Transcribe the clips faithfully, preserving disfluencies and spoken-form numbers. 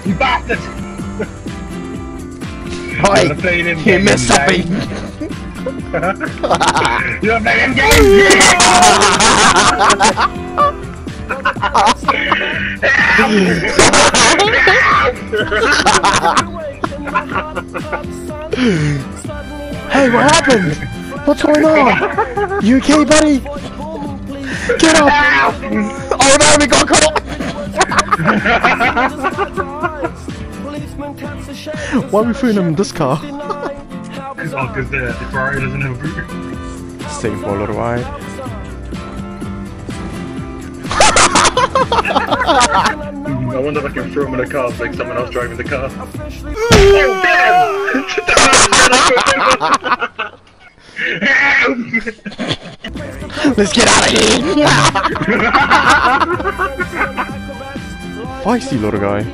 You bastard! Oi! You missed something! You're playing games! Hey, what happened? What's going on? You okay, buddy? Get up! Oh no, we got caught! Why are we throwing him in this car? Oh, because the, the Ferrari doesn't have a boot. Same for a little ride. I wonder if I can throw him in a car so like someone else driving the car. Oh damn! Let's get out of here! Feisty little guy.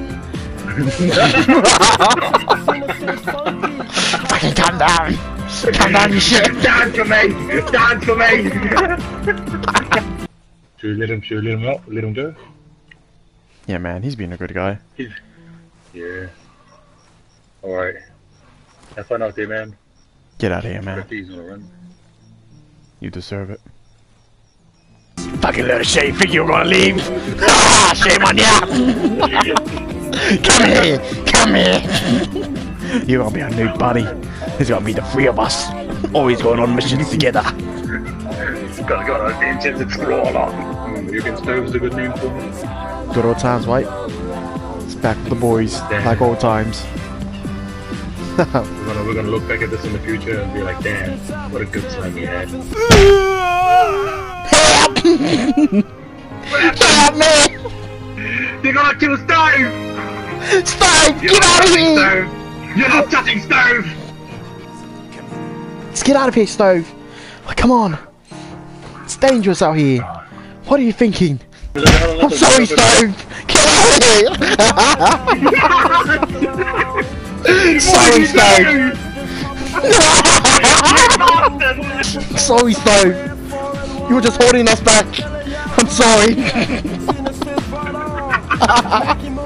Fucking calm down! Calm down, you shit! Dance for me! Dance for me! Should we let him, should we let him out? Let him go? Yeah, man, he's been a good guy. He's... Yeah. Alright. Have fun out there, man. Get out of here, man. He's gonna run. You deserve it. Fucking little shit, you think you were gonna leave? Ah, shame on ya! Come here! Come here! You're gonna be a new buddy. There's gonna be the three of us. Always going on missions together. Gotta go on an intense explorer. Mm, you can Stove's a good name for me. Good old times, right? It's back to the boys, Damn. like old times. we're, gonna, we're gonna look back at this in the future and be like, damn, what a good time we had. Help! Help me! You're gonna kill Stove! Stove! You're Get out of here! Stove. You're not touching Stove! Let's get out of here, Stove! Oh, come on! It's dangerous out here! What are you thinking? I'm sorry, Stove! Get out of here! Sorry, Stove! Sorry, Stove! You were just holding us back! I'm sorry!